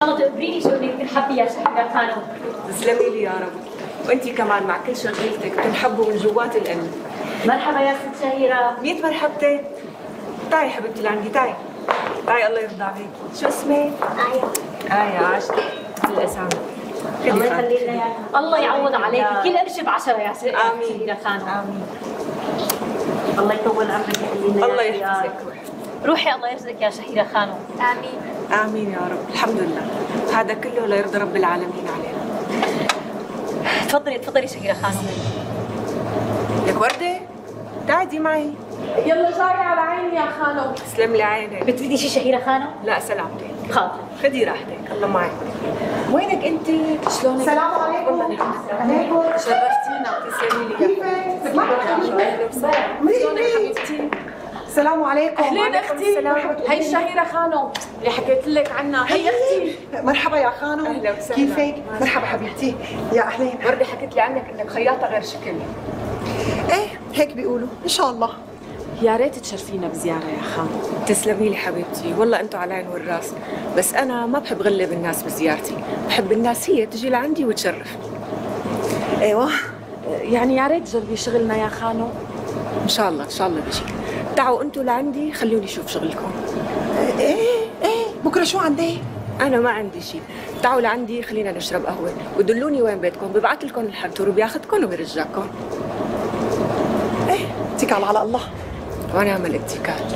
الله تقبريني شو انك بتنحبي يا شهيرة خانم. تسلمي لي يا رب، وانتي كمان مع كل شغلتك بتنحبوا من جوات القلب. مرحبا يا ست شهيرة. 100 مرحبتين. تعي حبيبتي لعندي، تعي تعي الله يرضى عليكي. شو اسمك؟ آية عاشتك الأسامي. الله يخلي لنا اياها. الله يعوض عليكي كل قرش ب10 يا ست شهيرة خانم. آمين. الله يطول عمرك يخلي لنا الله يحفظك. روحي الله يرزقك يا شهيرة خانم. آمين. آمين يا رب. الحمد لله، هذا كله ليرضى رب العالمين علينا. تفضلي تفضلي شهيرة خانم. لك وردة، تعدي معي. يلا جاي على عيني يا خانم. تسلم لي عينك. بتريدي شي شهيرة خانم؟ لا سلامتك. خاطر. خدي راحتك، الله معك. وينك انت؟ شلونك؟ السلام عليكم. عليكم. شرفتينا. تسلمي لي. كيفك؟ شلونك حبيبتي؟ السلام عليكم. اهلين اختي، هي الشهيرة خانم اللي حكيت لك عنها، هي اختي. مرحبا يا خانم. أهلا وسهلا. كيفك؟ مرحبا حبيبتي. يا اهلين. وردة حكت لي عنك انك خياطة غير شكل. ايه هيك بيقولوا، ان شاء الله. يا ريت تشرفينا بزيارة يا خانم. تسلمي لي حبيبتي، والله انتوا على العين والراس، بس انا ما بحب غلب الناس بزيارتي، بحب الناس هي تجي لعندي وتشرف. ايوه يعني يا ريت تجربي شغلنا يا خانم. ان شاء الله ان شاء الله بجي. تعوا انتوا لعندي خلوني اشوف شغلكم. ايه بكره شو عندي؟ انا ما عندي شيء، تعوا لعندي خلينا نشرب قهوه ودلوني وين بيتكم، ببعث لكم الحنطور وبياخذكم وبيرجعكم. ايه اتكل على الله. وانا اعمل اتكال.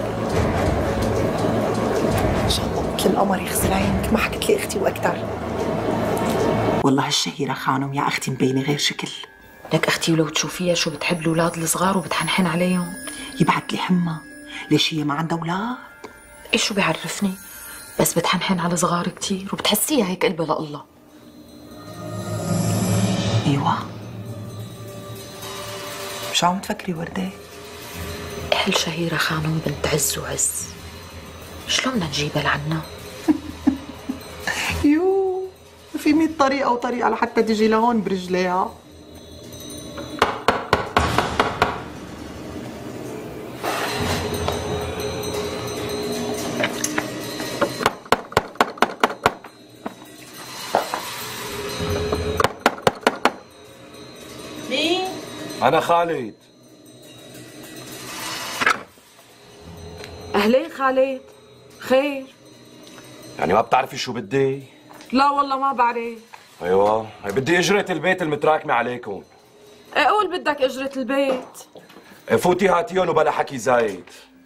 ان شاء الله مثل القمر يغسل عينك، ما حكت لي اختي واكثر. والله هالشهيرة خانم يا أختي مبينة غير شكل. لك أختي ولو تشوفيها شو بتحب الأولاد الصغار وبتحنحن عليهم. يبعت لي حمى، ليش هي ما عندها أولاد؟ إيش شو بيعرفني، بس بتحنحن على صغار كتير وبتحسيها هيك قلبها لله. أيوة. شو عم تفكري وردة؟ أهل شهيرة خانم بنت عز وعز، شلون بدنا نجيبها لعنا؟ يو في 100 طريقة وطريقة لحتى تجي لهون برجليها. مين؟ أنا خالد. أهلين خالد، خير؟ يعني ما بتعرفي شو بدي؟ لا والله ما بعرف. أيوة، بدي أجرة البيت المتراكمة عليكم. إيه قول بدك أجرة البيت. فوتي هاتيهم وبلا حكي زايد.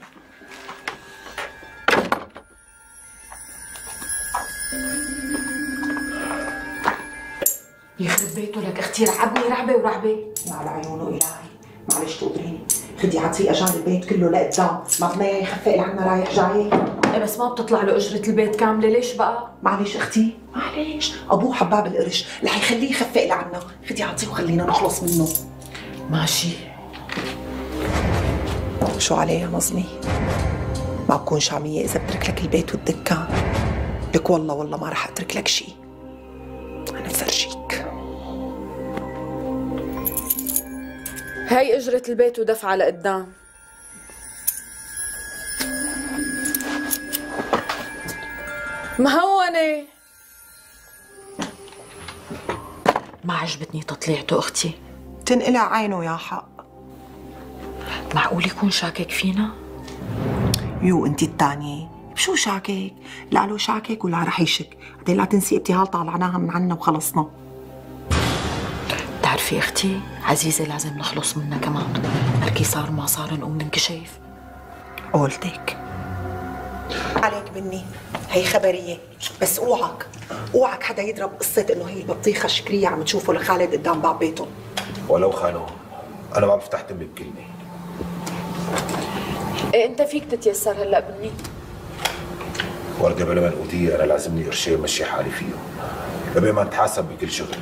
يخرب بيته لك أختي، رعبني رعبة ورعبة. على عيونه إلهي، معلش تقدريني. خدي عطيه أجار البيت كله لقدام، ما بدنا يخفق لعنا رايح جاي. إيه بس ما بتطلع له أجرة البيت كاملة، ليش بقى؟ معلش أختي، معلش، أبوه حباب القرش، رح يخليه يخفق لعنا. خدي عطيه وخلينا نخلص منه. ماشي. شو عليها نظمي؟ ما بكون شامية إذا بترك لك البيت والدكان. لك والله ما رح أترك لك شيء. أنا بفرجيك. هاي أجرة البيت ودفعة لقدام. مهونة. ما عجبتني تطليعته أختي. تنقلع عينه يا حق. معقول يكون شاكك فينا؟ يو انتي الثانية، بشو شاكك؟ لا له شاكك ولا رح يشك، بعدين لا تنسي ابتهال طالعناها من عنا وخلصنا. بتعرفي أختي، عزيزة لازم نخلص منها كمان، بركي صار ما صار نقوم ننكشف. قولتك. عليك بني، هي خبرية، بس اوعك حدا يضرب قصة انه هي البطيخة الشكرية عم تشوفه لخالد قدام باب بيتهم. ولو خانوه، أنا ما بفتح تمي بكلمة. إيه أنت فيك تتيسر هلا بني؟ وردة بلا منقوتية، أنا لازمني قرشين مشي حالي فيهم لبين ما نتحاسب بكل شغل.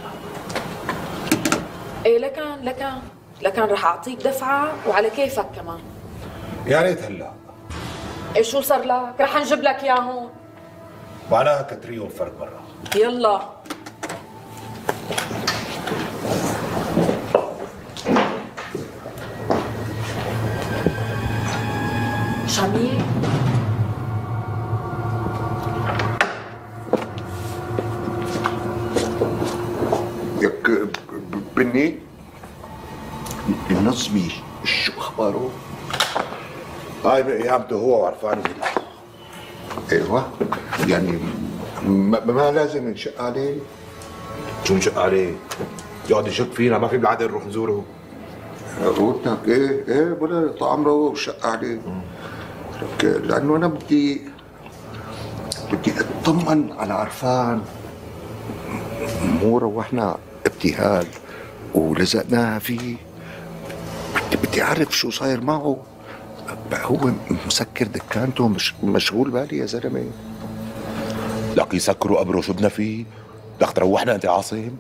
إيه لكان رح أعطيك دفعة وعلى كيفك كمان. يا ريت هلا. إيه شو صار لك؟ رح نجيب لك إياه هون. معناها كتريهم فرد مرة. يلا. شامية بني النصبي شو اخباره؟ هاي بقيامته هو وعرفان كله. ايوه يعني ما لازم نشق عليه. شو نشق عليه؟ يقعد يشك فينا، ما في بالعاده نروح نزوره. قلت لك ايه بلا طال عمره وشق عليه. لك لانه انا بدي اطمن على عرفان. مو روحنا ابتهال ولزقناها فيه، بدي اعرف شو صاير معه. بقى هو مسكر دكانته، مش مشغول بالي يا زلمه. لك يسكروا قبره شو بدنا فيه؟ بدك تروحنا انت عاصم؟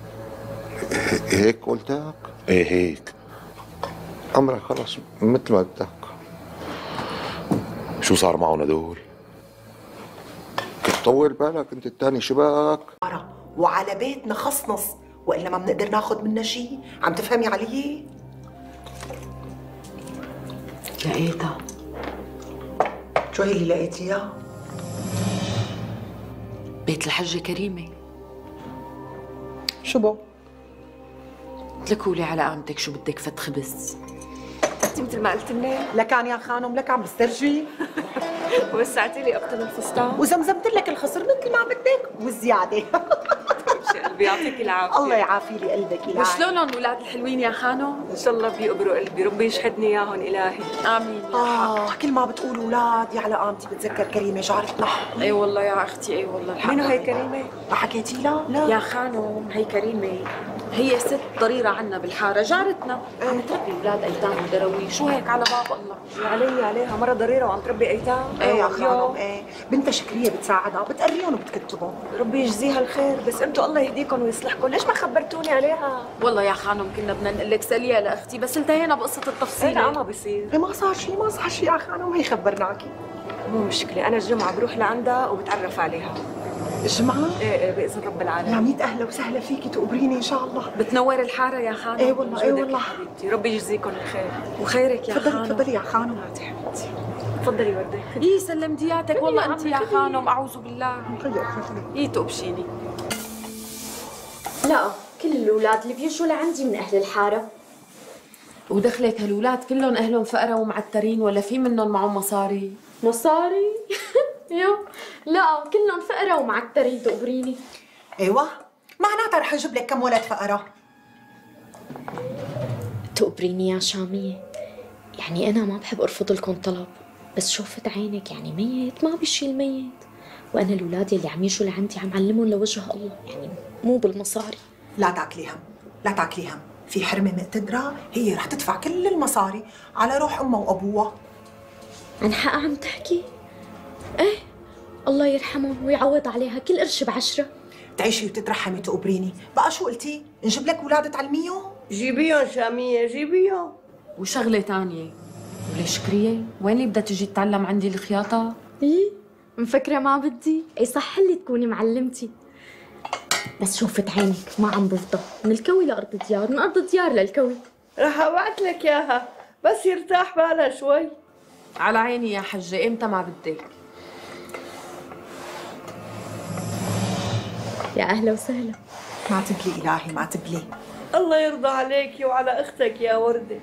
هيك قلت لك؟ ايه هيك. امرك خلص مثل ما بدك. شو صار معهم هدول؟ طول بالك انت الثاني شباك. وعلى بيتنا خصنص، والا ما بنقدر ناخذ منها شيء. عم تفهمي علي؟ لقيتها. شو هي اللي لقيتيها؟ بيت الحجة كريمة. شو بو؟ اتلكولي على قامتك شو بدك فت خبز. انت مثل ما قلت لي لكان يا خانم، لك عم بسترجي. وسعتي لي اقطن الفستان وزمزمت لك الخصر مثل ما بدك وزياده. قلبي يعطيك العافيه. الله يعافي لي قلبك يا وشلونهم الاولاد الحلوين يا خانم؟ ان شاء الله بيقبروا قلبي، ربي يشهدني اياهم الهي. امين يا كل ما بتقول اولاد على قامتي بتذكر كريمه جارتنا. اي والله يا اختي، اي والله الحق. منو هي كريمه؟ ما حكيتي لها؟ لا يا خانم هي كريمة، هي ست ضريرة عنا بالحارة، جارتنا. عم تربي اولاد ايتام ودرويش وهيك على باب الله. عليها مرة ضريرة وعم تربي ايتام. ايه يا خانم ايه، بنتها شكريه بتساعدها، بتقريهم وبتكتبهم. ربي يجزيها الخير، بس انتوا الله يهديكم ويصلحكم، ليش ما خبرتوني عليها؟ والله يا خانم كنا بدنا نقول لك ساليها لاختي، بس انتهينا بقصة التفصيل. لا ما بصير. ايه ما صار شيء يا خانم، هي خبرناكي. مو مشكلة، أنا الجمعة بروح لعندها وبتعرف عليها. الجمعة؟ ايه بإذن رب العالمين. يا ميت أهلا وسهلا فيكي، تقبريني إن شاء الله. بتنور الحارة يا خانم. ايه والله ايه والله حبيبتي، ربي يجزيكم الخير. وخيرك يا خانم. تفضلي يا خانم. تفضلي وردة. ايه سلم دياتك والله انت يا خانم، اعوذ بالله. ايه تقبشيني. لا، كل الاولاد اللي بيجوا لعندي من اهل الحاره. ودخلك هالولاد كلهم اهلهم فقرة ومعترين ولا في منهم معهم مصاري؟ مصاري؟ يو لا، كلهم فقرة ومعترين، تقبريني. ايوه، معناتها رح نجيب لك كم ولد فقرة. تقبريني يا شامية، يعني أنا ما بحب أرفض لكم طلب، بس شوفت عينك يعني ميت ما بيشيل ميت، وأنا الأولاد اللي عم يجوا لعندي عم علمهم لوجه الله، يعني مو بالمصاري. لا تاكلي هم، لا تاكلي هم، في حرمة مقتدرة هي رح تدفع كل المصاري على روح أمها وأبوها. عن حق عم تحكي؟ إيه، الله يرحمهم ويعوض عليها كل قرش ب10. تعيشي وتترحمي تقبريني. بقى شو قلتي؟ نجيب لك أولاد تعلميهم؟ جيبيهم شامية، جيبيهم. وشغلة تانية، وليش كريه؟ وين اللي بدها تجي تتعلم عندي الخياطة؟ إيه، مفكرة ما بدي؟ إيه صح لي تكوني معلمتي، بس شوفت عينك ما عم بفضى، من الكوي لأرض ديار، من أرض ديار للكوي. رح أبعت لك إياها بس يرتاح بالها شوي. على عيني يا حجة، إمتى ما بدك؟ يا أهلا وسهلا. ما تبلي إلهي، ما تبلي. الله يرضى عليكي وعلى أختك يا وردة.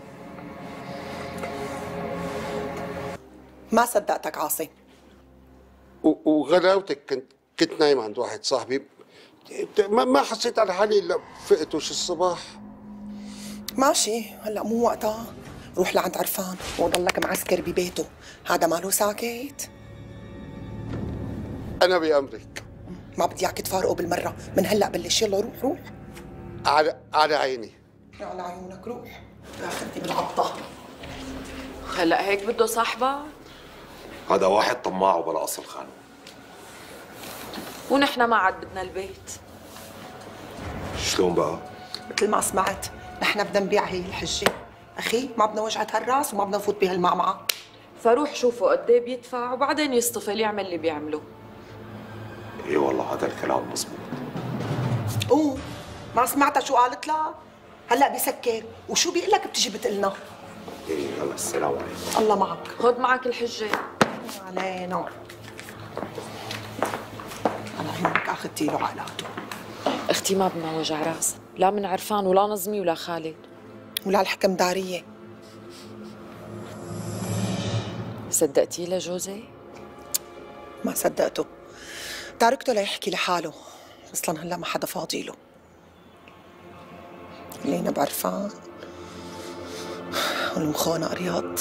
ما صدقتك عاصي. وغلاوتك كنت نايم عند واحد صاحبي، ما حسيت على حالي الا فقت وش الصباح. ماشي، هلا مو وقتها. روح لعند عرفان وضلك معسكر ببيته، هذا ماله ساكت. انا بأمرك. ما بدي اياك تفارقه بالمره، من هلا بلش. يلا روح. على عيني. على عيونك، روح. اخذتي بالعبطه. هلا هيك بده صاحبه؟ هذا واحد طماع وبلا اصل خانم. ونحن ما عاد بدنا البيت. شلون بقى؟ مثل ما سمعت، نحن بدنا نبيع هي الحجه، اخي ما بدنا وجعة هالراس وما بدنا نفوت بهالمعمعه. فروح شوفوا قد ايه بيدفع وبعدين يصطفل يعمل اللي بيعمله. ايه والله هذا الكلام مزبوط. اوه، ما سمعتها شو قالت لها؟ هلا بيسكر، وشو بيقول لك بتجي بتقلنا. ايه يلا السلام عليكم. الله معك. خذ معك الحجه. علينا. على عيونك، اخذتي له عقلاته. اختي ما بدنا وجع راس. لا من عرفان ولا نظمي ولا خالد ولا الحكم دارية. صدقتيه لجوزي؟ ما صدقته، تاركته ليحكي لحاله، اصلا هلا ما حدا فاضي له. لينا بعرفان والمخونة رياض.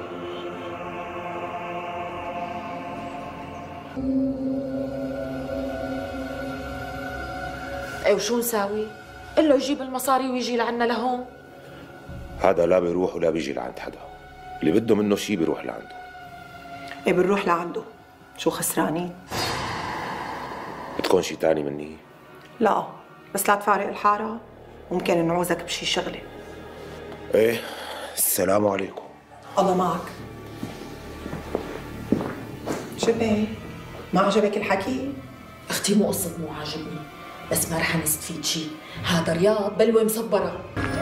ايه وشو نساوي؟ قل له يجيب المصاري ويجي لعنا لهون. هذا لا بيروح ولا بيجي لعند حدا، اللي بده منه شيء بيروح لعنده. ايه بنروح لعنده، شو خسرانين؟ بدكم شيء تاني مني؟ لا بس لا تفارق الحارة، ممكن نعوزك بشي شغلة. ايه السلام عليكم. الله معك. شو بيه؟ ما عجبك الحكي؟ اختي مو قصة مو عاجبني، بس ما رح نستفيد شيء، هذا رياض بلوة مصبرة.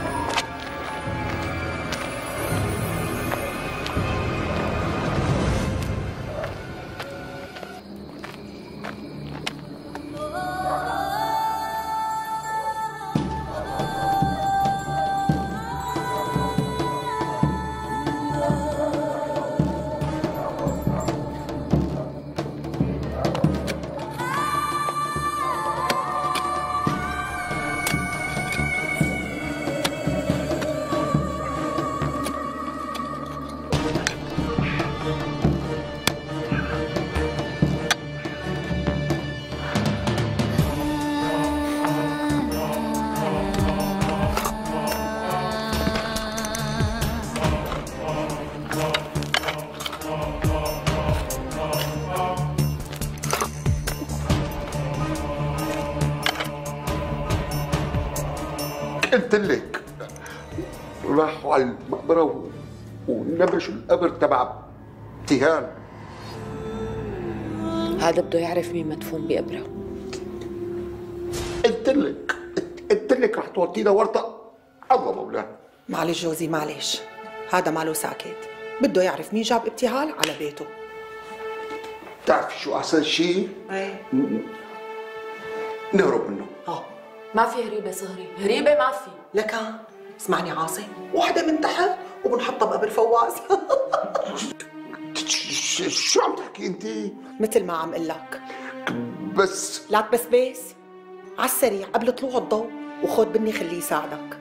قلت لك راحوا على المقبرة ونبشوا القبر تبع ابتهال. هذا بده يعرف مين مدفون بقبره. قلت لك رح توطينا ورطة. الله مولاه. معلش جوزي معلش، هذا ماله ساكت، بده يعرف مين جاب ابتهال على بيته. بتعرفي شو أحسن شيء؟ ايه نهرب منه. ما في هريبة صهري، هريبة ما في. لك اسمعني عاصم، وحدة من تحت وبنحطها بقبر فواز. شو عم تحكي انت؟ مثل ما عم قل لك. بس لا تبسبس، على السريع قبل طلوع الضوء، وخذ بني خليه يساعدك.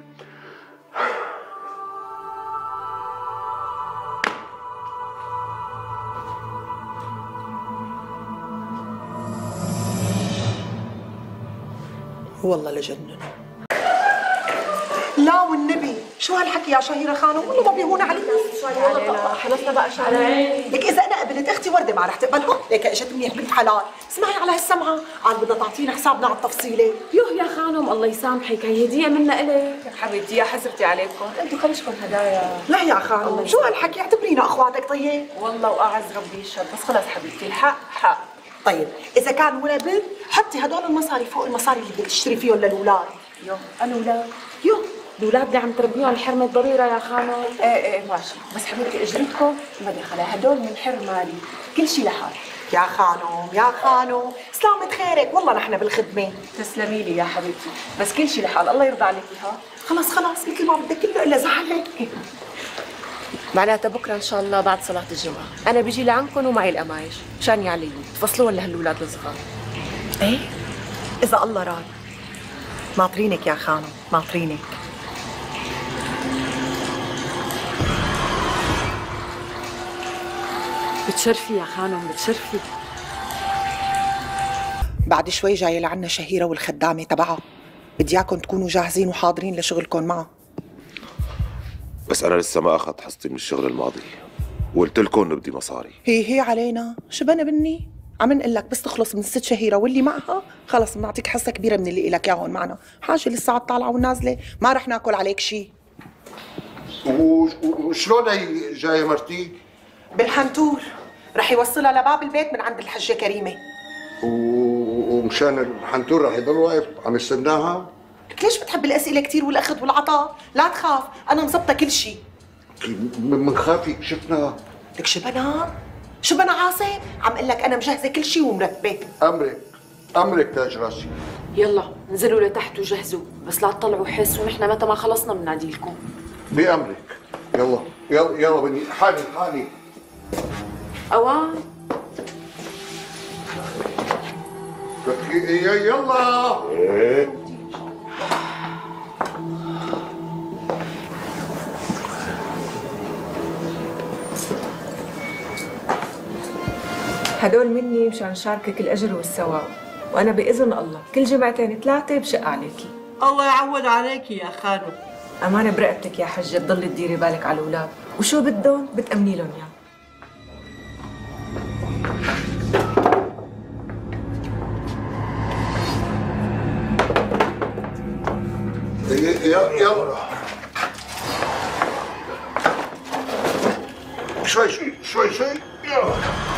والله لجنن. لا والنبي شو هالحكي يا شهيرة خانم، والله ما بيهون علينا. والله خلصنا بقى شهرين. لك إذا أنا قبلت أختي وردة ما رح تقبلها، ليك إجت منيح بنت حلال، اسمعي على هالسمعة، قال بدها تعطينا حسابنا على التفصيلة. يوه يا خانم الله يسامحك، هي هدية منا إلك. حبيبتي يا حسرتي عليكم، انتوا خليشكم هدايا. لا يا خانم شو هالحكي، اعتبرينا أخواتك. طيب والله واعز ربي يشهد، بس خلص حبيبتي الحق حق. طيب إذا كان ولا بر حطي هدول المصاري فوق المصاري اللي بدك تشتري فيهم للأولاد. يوه الأولاد يوه الأولاد اللي عم تربيهم الحرمة ضريرة يا خانم. ايه ماشي، بس حبيبتي اجرتكم ما دخلها، هدول من حر مالي، كل شيء لحالي. يا خانم يا خانم سلامة خيرك، والله نحن بالخدمة. تسلمي لي يا حبيبتي، بس كل شيء لحال، الله يرضى عليكي. ها خلص مثل ما بدك، كله إلا زعلك. معناتها بكره ان شاء الله بعد صلاه الجمعه انا بيجي لعندكم ومعي القمايش مشان يعلموا تفصلوا ولا هالولاد الصغار. ايه اذا الله راد. ناطرينك يا خانم ناطرينك. بتشرفي يا خانم بتشرفي. بعد شوي جايه لعنا شهيره والخدامه تبعها، بدي اياكم تكونوا جاهزين وحاضرين لشغلكم معها. بس انا لسه ما اخذت حصتي من الشغل الماضي، وقلت لكم انه بدي مصاري. هي علينا شو بنا بني، عم نقول لك بس تخلص من الست شهيره واللي معها خلص بنعطيك حصه كبيره من اللي لك اياهم معنا. حاجه لسه الطالعه والنازله ما رح ناكل عليك شيء. وشلون هي جايه مرتي؟ بالحنتور، رح يوصلها لباب البيت من عند الحجه كريمه. ومشان الحنتور رح يضل واقف عم يستناها؟ ليش بتحب الاسئله كثير والاخذ والعطاء؟ لا تخاف انا مظبطه كل شيء. منخاف يكشفنا. لك شو بنا؟ شو بنا عاصم؟ عم اقول لك انا مجهزه كل شيء ومرتبه. امرك تاج راسي. يلا انزلوا لتحت وجهزوا، بس لا تطلعوا حس ونحن متى ما خلصنا بناديلكم. بأمرك. يلا يلا يلا بني حالي حالي. اوان يلا. ايه هدول مني مشان شاركك الأجر والثواب، وأنا بإذن الله كل جمعتين 3 بشق عليكي. الله يعود عليكي يا خانو. أمانة برقبتك يا حجة تضلي تديري بالك على الأولاد، وشو بدهم بتأمني لهم إياه. يلا شوي شوي شوي شوي. يلا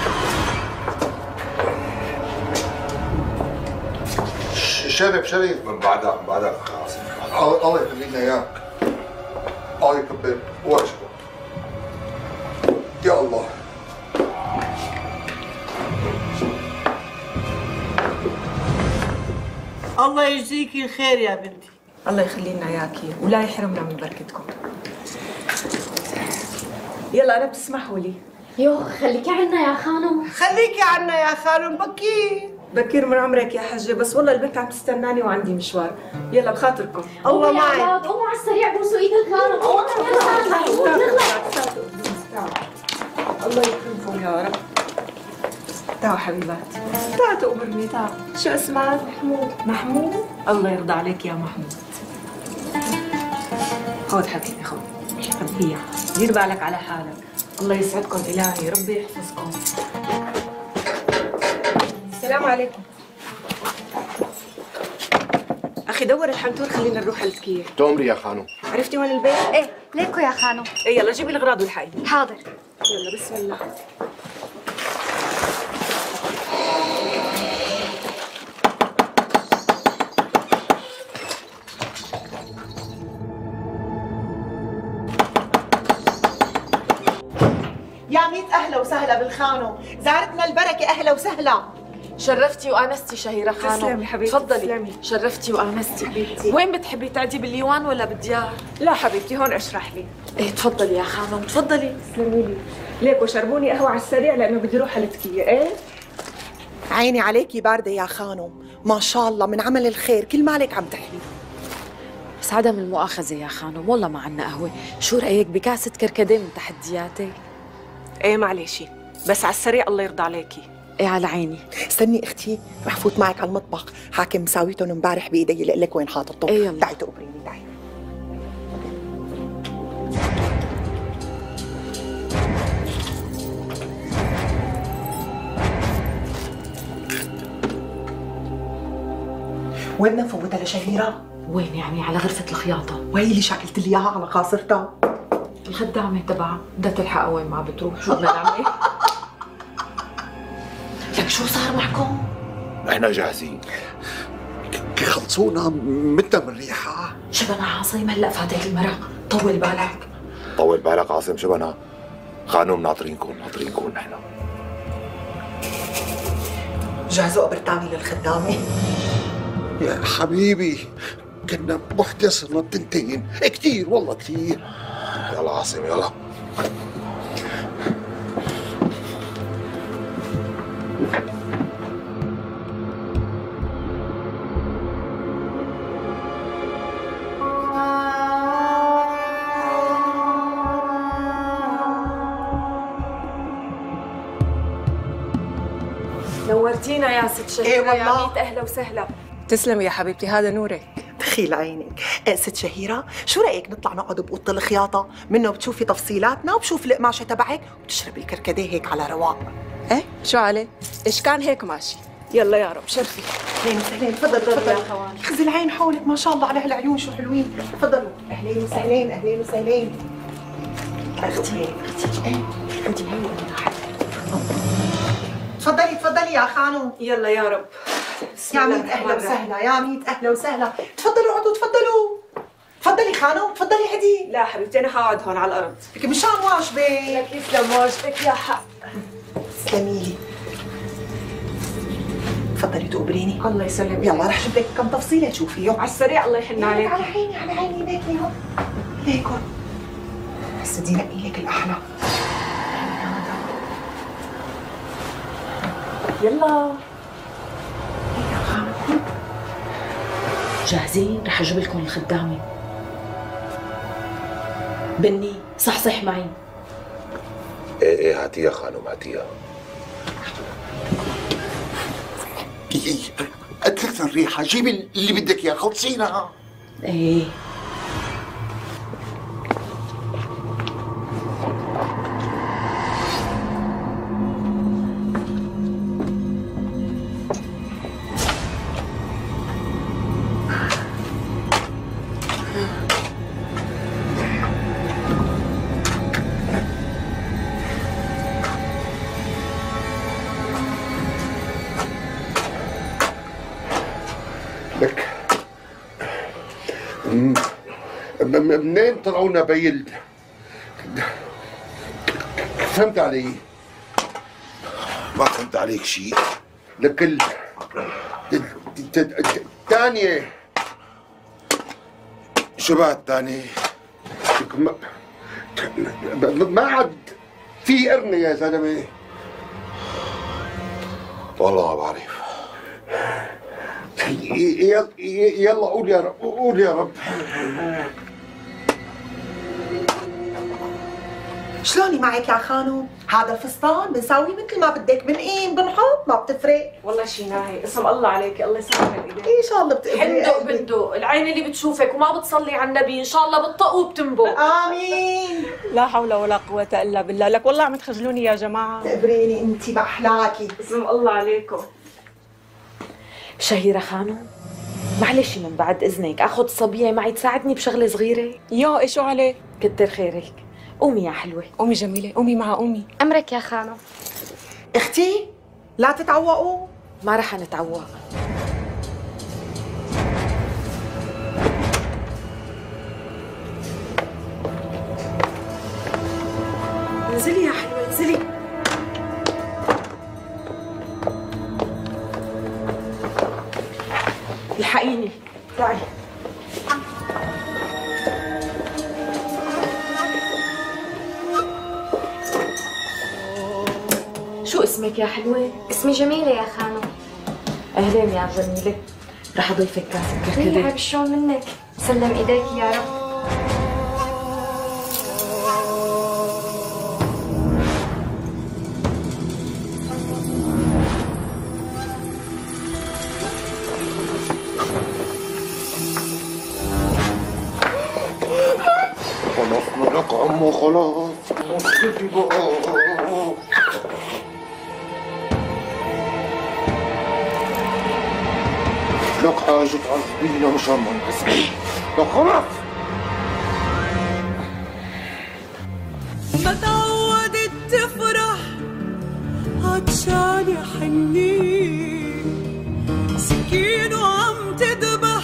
شرف من بعدك خلاص. الله يخلينا اياك. الله يكبر وجهك. يا الله. الله يجزيكي الخير يا بنتي. الله يخلي لنا إياكي ولا يحرمنا من بركتكم. يلا أنا بتسمحوا لي. يو خليكي عنا يا خانو. خليكي عنا يا خانو بكير. بكير من عمرك يا حجة، بس والله البنت عم تستناني وعندي مشوار. يلا بخاطركم. الله معك. قوموا على السريع بوسوا ايد الخانم. الله يكرمكم يا رب. تعوا حبيباتي، تعوا تقبرني تعوا. شو اسمك؟ محمود. محمود؟ الله يرضى عليك يا محمود. خذ حبيبي خذ. خبيها. دير بالك على حالك. الله يسعدكم إلهي، ربي يحفظكم. السلام عليكم. أخي دور الحنطور خلينا نروح على التكية. تؤمري يا خانو. عرفتي وين البيت؟ ايه ليكو يا خانو. إيه يلا جيبي الأغراض والحقيقة. حاضر. يلا بسم الله. يا ميت أهلا وسهلا بالخانو، زارتنا البركة أهلا وسهلا. شرفتي وانستي شهيرة خانم. تسلمي حبيبتي. تفضلي. تسلمي. شرفتي وانستي. وين بتحبي تعدي بالليوان ولا بالديار؟ لا حبيبتي هون اشرح لي. ايه تفضلي يا خانم تفضلي. تسلمي لي. ليك وشربوني قهوة على السريع لأنه بدي أروح على التكية. إيه؟ عيني عليكي باردة يا خانو، ما شاء الله من عمل الخير كل مالك عم تحلي. بس عدم المؤاخذة يا خانم والله ما عنا قهوة، شو رأيك بكاسة كركديه من تحدياتك؟ إيه معلش، بس على السريع الله يرضى عليكي. ايه على عيني. استني اختي رح فوت معك على المطبخ، حاكم مساويتهم امبارح بايدي لقلك لك وين حاططهم. إيه يلا. تعي تقبريني تعي. وين بدنا نفوتها لشهيرة؟ وين يعني على غرفة الخياطة؟ وهي شكلت لي اياها على خاصرتها. الخدامة تبعها بدها تلحقها وين ما بتروح، شو بدنا نعمل؟ لك شو صار معكم؟ احنا جاهزين. خلصونا متنا من ريحة. شبنا عاصم هلا فاتك المرق، طول بالك. طول بالك عاصم شبنا. خانم ناطرينكم نحن. جهزوا قبر تاني للخدامة. يا حبيبي كنا بوحدة صرنا بتنتين كتير والله كتير. يلا عاصم يلا. نورتينا يا ست شهيرة. إيه والله. يا ميت أهلا وسهلا. تسلمي يا حبيبتي هذا نورك. دخيل عينك. ست شهيرة شو رأيك نطلع نقعد بأوضة الخياطة، منه بتشوفي تفصيلاتنا وبشوف القماشة تبعك وبتشربي الكركديه هيك على رواق. إيه شو عليه؟ إيش كان هيك ماشي. يلا يا رب شرفي. اهلين وسهلين. تفضلوا يا خوان. خذي العين حولك ما شاء الله على هالعيون شو حلوين. تفضلوا. اهلين وسهلين اهلين وسهلين. اختي انت هي تفضلي يا خانم. يلا يا رب. يا ميت اهلا وسهلا يا ميت اهلا وسهلا. تفضلوا اقعدوا تفضلوا. تفضلي خانم تفضلي هدي. لا حبيبتي أنا هقعد هون على الأرض. لك مشان واجبك. لك يسلم واجبك يا حق. تسلمي لي. تفضلي تقبريني. الله يسلمك. يلا رح جيب لك كم تفصيله تشوفيهم على السريع. الله يحن عليك. على عيني على عيني. ليكي ليكن بس بدي نقي لك الاحلى. يلا جاهزين؟ رح اجيب لكم الخدامه. بني صحصح معي. ايه هاتيها خانم هاتيها. قتلت الريحة، جيبي اللي بدك اياه، خلصينا. ايه لك منين طلعوا نبايل؟ فهمت علي؟ ما فهمت عليك شيء. لك الثانية شو بقى الثاني؟ ما عاد في قرنة يا زلمة. والله ما بعرف. يلا قول يا رب، قول يا رب. شلوني معك يا خانم؟ هذا الفستان بنساوي مثل ما بدك، بنقيم بنحط ما بتفرق. والله شي ناهي. اسم الله عليك. الله يسامحك ايديك. ان شاء الله بتقدري. حندق بندق، العين اللي بتشوفك وما بتصلي على النبي ان شاء الله بتطق وبتنبق. امين. لا حول ولا قوة الا بالله. لك والله عم تخجلوني يا جماعة. تقبريني انت باحلاكي. اسم الله عليكم. شهيرة خانم، معلش من بعد اذنك اخذ صبيعي معي تساعدني بشغله صغيره. يا ايش عليه؟ كتر خيرك. قومي يا حلوه. قومي جميلة، قومي مع قومي. امرك يا خانم. اختي لا تتعوقوا. ما رح نتعوق. انزلي يا حلوه انزلي. الحقيني تعي. شو اسمك يا حلوة؟ اسمي جميلة يا خانم. أهلين يا جميلة. رح أضيفك كاسة كركديه. حبيبي شلون منك؟ سلم ايديك يا رب. خلصنا لك عمو، خلاص. مصيبي بقى. لك حاجة تعذبينا مشان ما نحس. لك خلاص. ما تعودت تفرح عطشان حنين، سكين وعم تذبح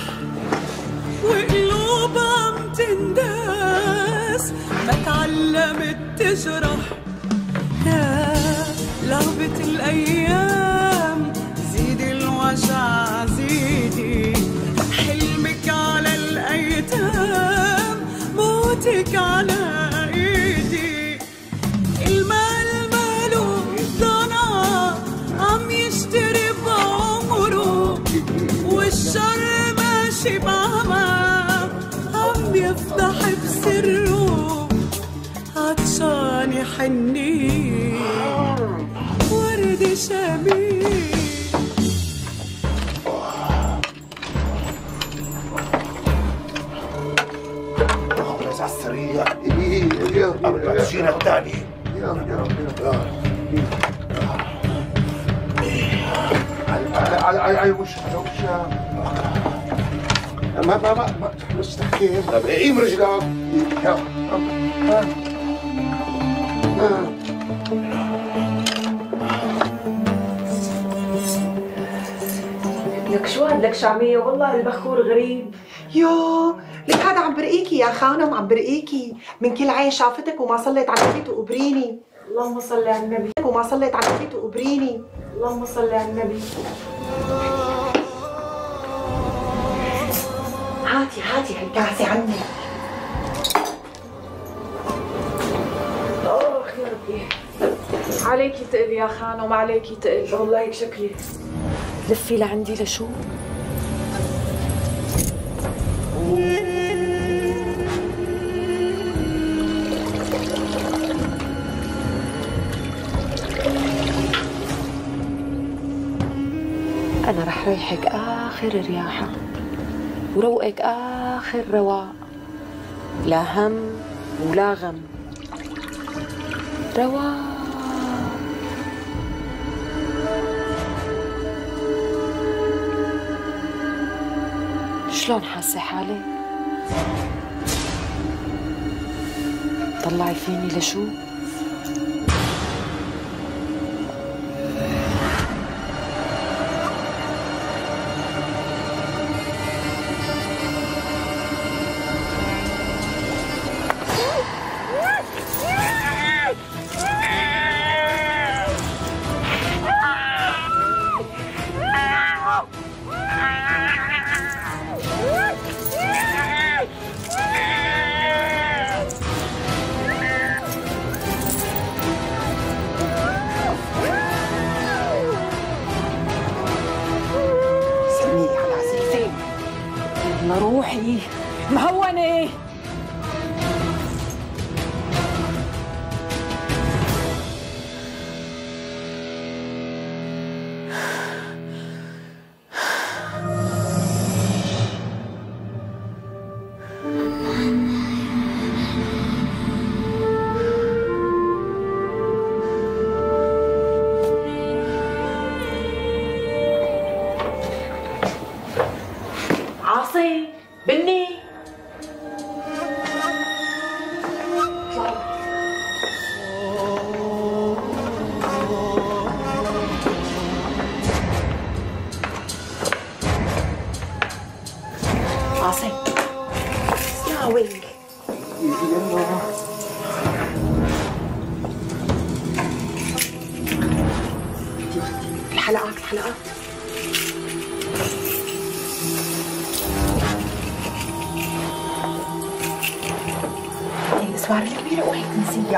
وقلوب عم تنداس، ما تعلمت تجرح. يا لعبة الأيام زيدي الوجع زيدي، حلمك على الأيتام موتك على إيدي. المال ماله ضنا عم يشتري بعمره، والشر ماشي بعمى عم يفضح بسره. عطشان يحني ورد شميل. خلص على السريع. قبل ما تجينا الثاني. على وشها، على وشها. ما مستحكم. طيب قيم رجلك. لك شو هاد شعمية؟ والله البخور غريب. يو لك هذا عم برقيكي يا خانم، عم برقيكي من كل عين شافتك وما صليت على النبي تقبريني. اللهم صل على النبي. وما صليت على النبي تقبريني. اللهم صل على النبي. هاتي هالكاسة عني. يا ربي. عليكي تقل يا خانم، عليكي تقل. والله هيك شكلي. لفي لعندي لشو؟ أنا رح ريحك آخر رياحة وروقك آخر رواق، لا هم ولا غم، رواق. شلون حاسة حالك؟ طلعي فيني لشو؟ روحي مهونة. عاصي بني عاصي يا ويلي. الحلقات الاسوار الكبيره وهيك نسيها.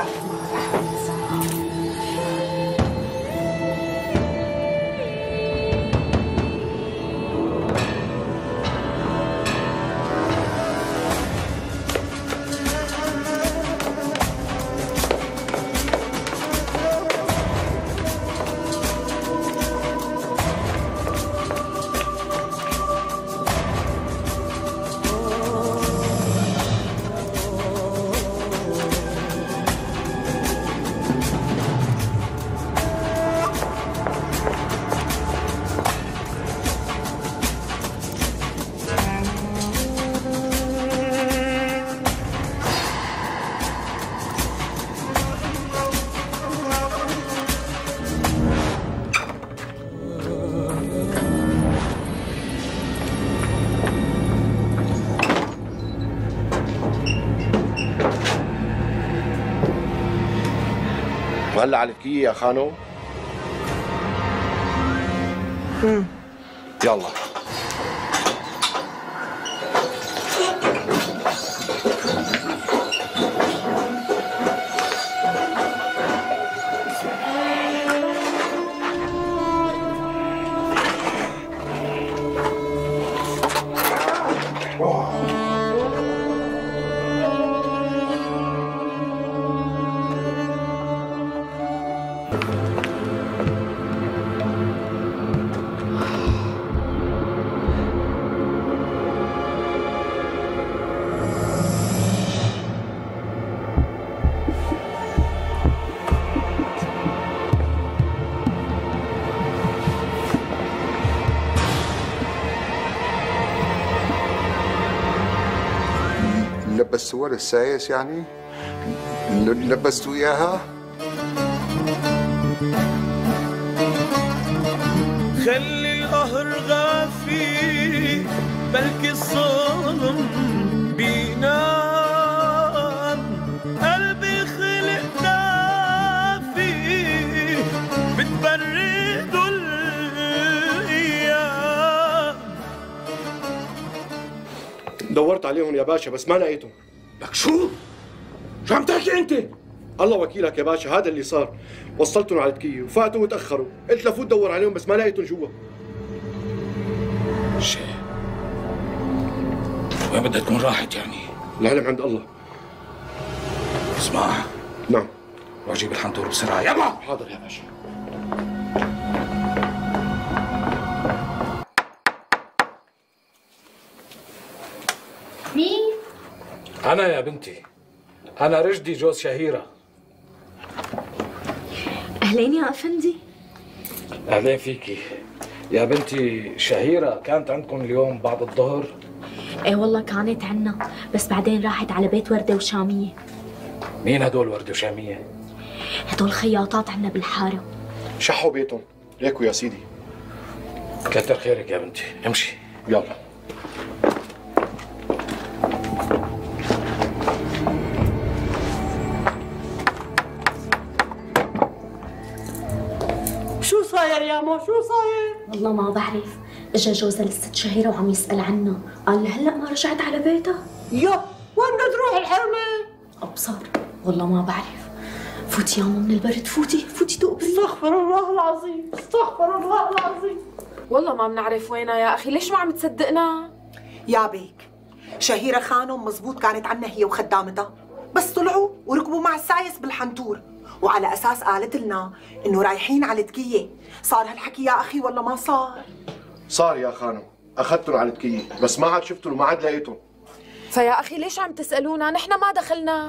وهلا عليكي يا خانو؟ يلا لبستوها للسايس يعني؟ لبستوا اياها؟ خلي القهر غافي بلكي الظلم بينام، قلبي خلق دافي بتبرد دورت عليهم يا باشا بس ما لقيتهم. لك شو؟ شو عم تحكي انت؟ الله وكيلك يا باشا، هذا اللي صار. وصلتهم على التكيه وفاتوا وتاخروا، قلت لفوت دور عليهم بس ما لقيتهم جوا. شيء وين بدها تكون راحت يعني؟ العلم عند الله. اسمع. نعم. روح جيب الحنطور بسرعه يلا. حاضر يا باشا. مين؟ أنا يا بنتي، أنا رشدي جوز شهيرة. أهلين يا أفندي. أهلين فيكي يا بنتي. شهيرة كانت عندكم اليوم بعد الظهر؟ إيه والله كانت عنا، بس بعدين راحت على بيت وردة وشامية. مين هدول وردة وشامية؟ هدول خياطات عنا بالحارة. شحوا بيتهم، ليكوا يا سيدي. كتر خيرك يا بنتي، امشي. يلا. شو صاير يا مو؟ شو صاير؟ والله ما بعرف، اجا جوزها للست شهيرة وعم يسأل عنها، قال لي هلا ما رجعت على بيتها. يا وين بدها تروح الحرمة؟ أبصر، والله ما بعرف. فوتي يا مو من البرد، فوتي تقبري. استغفر الله العظيم، استغفر الله العظيم. والله ما بنعرف وينها يا اخي، ليش ما عم تصدقنا؟ يا بيك شهيرة خانم مزبوط كانت عنا هي وخدامتها، بس طلعوا وركبوا مع السايس بالحنطور، وعلى اساس قالت لنا انه رايحين على تكيه. صار هالحكي يا اخي ولا ما صار؟ صار يا خانم، اخذتهم على التكيه بس ما عاد شفتهم وما عاد لقيتهم. فيا اخي ليش عم تسالونا؟ نحن ما دخلنا.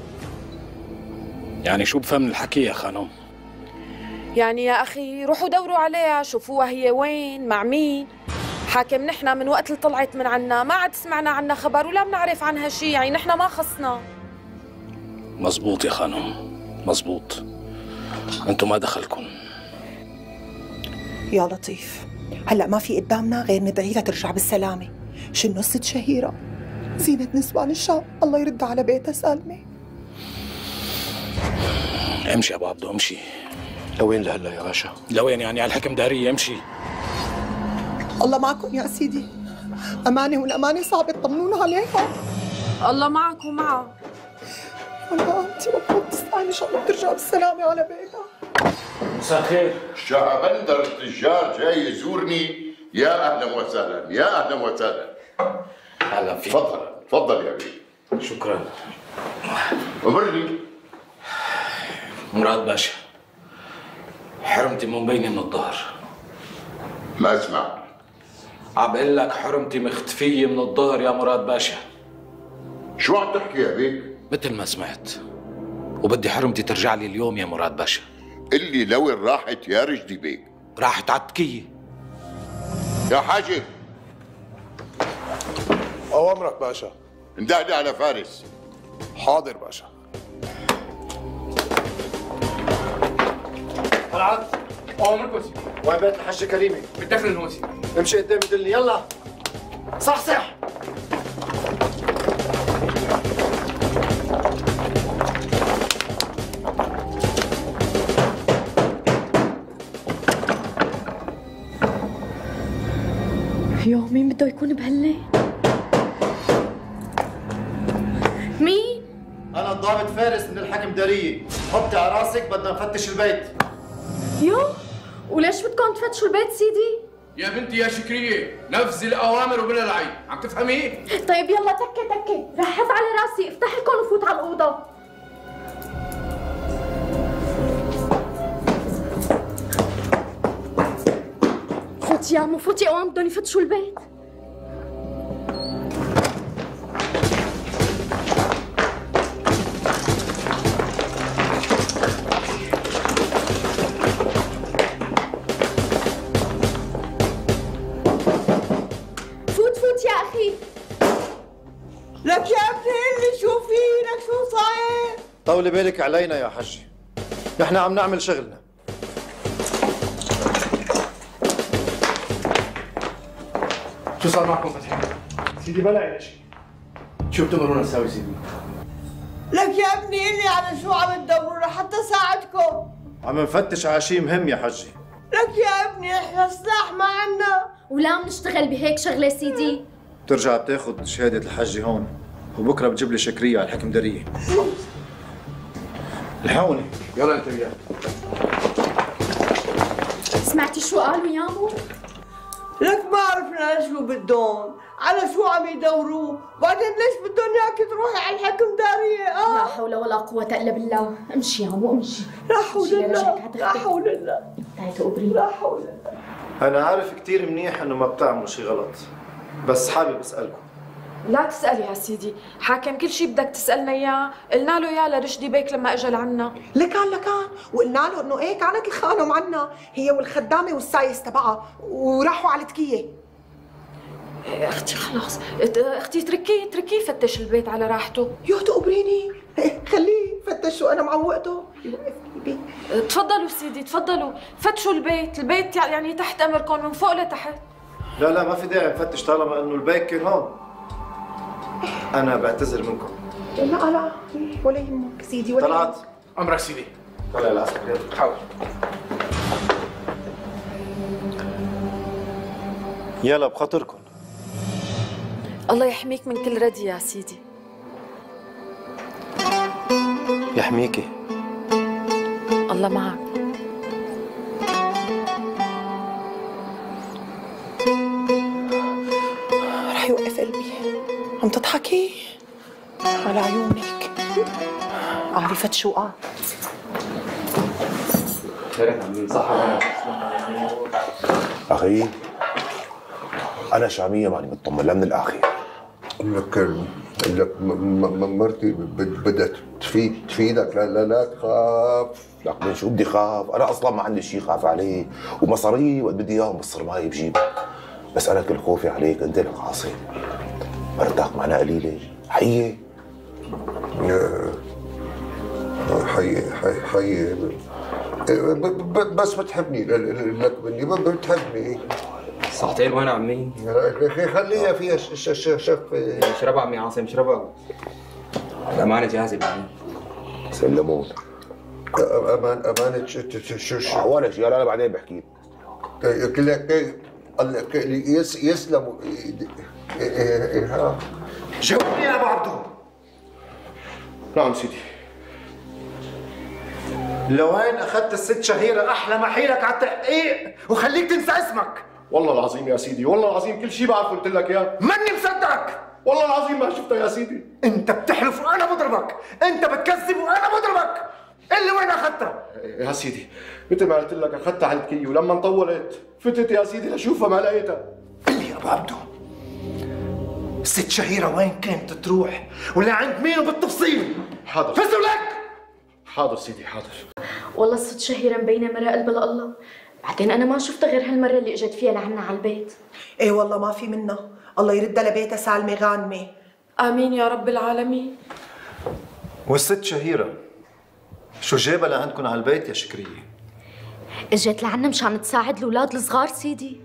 يعني شو بفهم من الحكي يا خانم؟ يعني يا اخي روحوا دوروا عليها، شوفوها هي وين مع مين. حاكم نحن من وقت اللي طلعت من عنا ما عاد سمعنا عنها خبر ولا بنعرف عنها شيء، يعني نحن ما خصنا. مزبوط يا خانم، مزبوط. انتم ما دخلكم. يا لطيف، هلا ما في قدامنا غير ندعي لها ترجع بالسلامه. شنو الست شهيرة زينة نسوان الشام، الله يردها على بيتها سالمه. امشي يا ابو عبدو امشي. لوين لهلا يا باشا؟ لوين يعني؟ على الحكم دارية، امشي. الله معكم يا سيدي، امانه والامانه صعبه، طمنونا عليها. الله معك ومعها. والله انت مبروك تستاهلي، ان شاء الله بترجع بالسلامه على بيتها. مساء الخير. شعبندر التجار جاي يزورني. يا اهلا وسهلا، يا اهلا وسهلا. اهلا فيك. تفضل تفضل يا بيه. شكرا. امرني. مراد باشا، حرمتي مو مبينه من الظهر. ما اسمع. عم بقول لك حرمتي مختفيه من الظهر يا مراد باشا. شو عم تحكي يا بيك؟ مثل ما سمعت، وبدي حرمتي ترجع لي اليوم يا مراد باشا. اللي لوين راحت يا رشدي بيك؟ راحت على التكيه. يا حاجب. أوامرك باشا. اندهلي على فارس. حاضر باشا. طلعت أوامركم سيدي. وين بيت الحجة كريمة؟ بالداخل النوسي. امشي قدام دلني يلا. صحصح. يو مين بده يكون بهالليل؟ مين؟ أنا الضابط فارس من الحكم دارية، حطي على راسك بدنا نفتش البيت. يو وليش بدكم تفتشوا البيت سيدي؟ يا بنتي يا شكرية، نفذي الأوامر وبلا العين، عم تفهمي؟ طيب يلا تكي رحز على راسي، افتح لكم وفوت على الأوضة. فوتي يا مو فوتي، قوام بدهم يفتشوا البيت. فوت يا أخي. لك يا ابني اللي شو فينك، شو صاير؟ طولي بالك علينا يا حجي، نحن عم نعمل شغلنا. شو صار معكم فتحي؟ سيدي بلا إلى شيء. شو بتمرون نساوي سيدي؟ لك يا ابني اللي على شو عم تدوروا لحتى ساعدكم؟ عم نفتش على شيء مهم يا حجي. لك يا ابني احنا سلاح ما عنا. ولا بنشتغل بهيك شغلة سيدي. بترجع بتاخذ شهادة الحجة هون، وبكره بتجيب لي شكرية على الحكم دارية. الحقوني. يلا انت وياه. سمعتي شو قالوا يامو؟ لك ما عرفنا شو بدهم، على شو عم يدوروا، بعدين ليش بدهم اياك تروحي على الحكم دارية؟ لا حول ولا قوة إلا بالله. امشي يامو امشي. لا حول الله، لا حول الله. تعي تقبري. لا حول الله. أنا عارف كتير منيح إنه ما بتعملوا شي غلط، بس حابب أسألكم. لا تسأل يا سيدي، حاكم كل شيء بدك تسألنا إياه، قلنا له إياه لرشدي بيك لما إجا لعنا. لكان وقلنا له إنه إيه كانت الخانم عنا هي والخدامة والسايس تبعها وراحوا على تكية. اختي خلاص، اختي اتركيه فتش البيت على راحته. يو تقبريني، خليه فتش وانا معوقته. تفضلوا سيدي تفضلوا، فتشوا البيت يعني تحت امركم من فوق لتحت. لا ما في داعي نفتش طالما انه البيت كان هون. انا بعتذر منكم. لا ولا يهمك سيدي ولا طلعت. امرك سيدي. طلع العسكر. حاول. يلا بخاطركم. الله يحميك من كل ردي يا سيدي. يحميكي. الله معك. رح يوقف قلبي. عم تضحكي؟ على عيونك. عارفة شو قال؟ خيرك عمي صح ولا اخي انا شاميه ماني مطمن لها من الاخير. لك مرتي بدها تفيدك. لا تخاف. لك من شو بدي خاف؟ انا اصلا ما عندي شيء خاف عليه، ومصاري وقت بدي اياهم بالصرمايه بجيبها. بس انا كل خوفي عليك انت لك عاصم. مرتك معنا قليله حيه. حيه بس بتحبني. لك مني بتحبني. صحتين وين عمي؟ خليها فيها شف. اشربها عمي عاصم اشربها. الأمانة جاهزة بعمي. سلمون. أمانة شو؟ ولا شيء انا بعدين بحكي لك. يسلموا. جاوبني يا ابو عبدو. نعم سيدي. لوين اخذت الست شهيرة احلى محيلك على التحقيق وخليك تنسى اسمك؟ والله العظيم يا سيدي، والله العظيم كل شيء بعرفه قلت لك اياه. ماني مصدقك. والله العظيم ما شفتها يا سيدي. انت بتحلف وانا بضربك، انت بتكذب وانا بضربك. اللي وين اخذتها؟ يا سيدي مثل ما قلت لك اخذتها على الكي، ولما طولت فتت يا سيدي لشوفها ما لقيتها. قل لي يا ابو عبدو، الست شهيرة وين كانت تروح؟ ولا عند مين وبالتفصيل؟ حاضر. فزوا لك. حاضر سيدي حاضر. والله الست شهيرة مبينة مرة قلب الله. بعدين أنا ما شفتها غير هالمرة اللي إجت فيها لعنا على البيت. إيه والله ما في منها. الله يردها لبيتها سالمة غانمة. آمين يا رب العالمين. والست شهيرة شو جايبها لعندكم على البيت يا شكرية؟ إجت لعنا مشان تساعد الأولاد الصغار سيدي.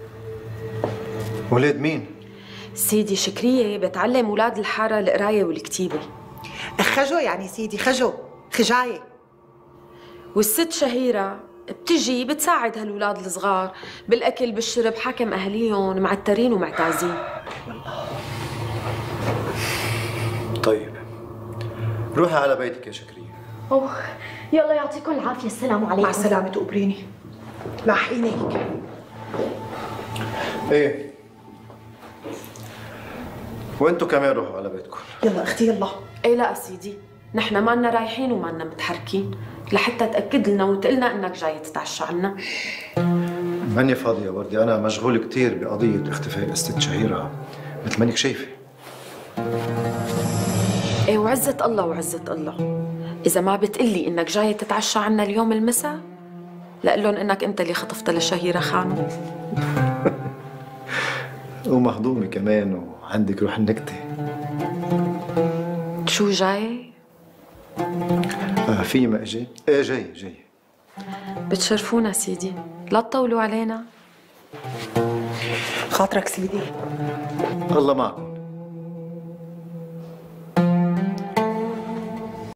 ولاد مين؟ سيدي شكرية بتعلم أولاد الحارة القراية والكتيبة. خجو يعني سيدي، خجو خجاية. والست شهيرة بتجي بتساعد هالولاد الصغار بالاكل بالشرب، حاكم اهليهم معترين ومعتازين. طيب روحي على بيتك يا شكرية. اوه يلا يعطيكم العافية. السلام عليكم. مع السلامة تقبريني. لاحقيني هيك. ايه وانتوا كمان روحوا على بيتكم. يلا اختي يلا. ايه لا سيدي، نحن مالنا رايحين ومالنا متحركين لحتى تأكد لنا وتقلنا انك جاي تتعشى عنا. ماني فاضي يا وردي، انا مشغول كثير بقضية اختفاء الست شهيرة مثل مانك شايفة. ايه وعزة الله وعزة الله، إذا ما بتقلي انك جاي تتعشى عنا اليوم المساء لقلن انك انت اللي خطفت لشهيرة خانم. ومهضومة كمان وعندك روح النكتة. شو جاي؟ في ما اجي؟ ايه جاي. بتشرفونا سيدي، لا تطولوا علينا. خاطرك سيدي. الله معكم.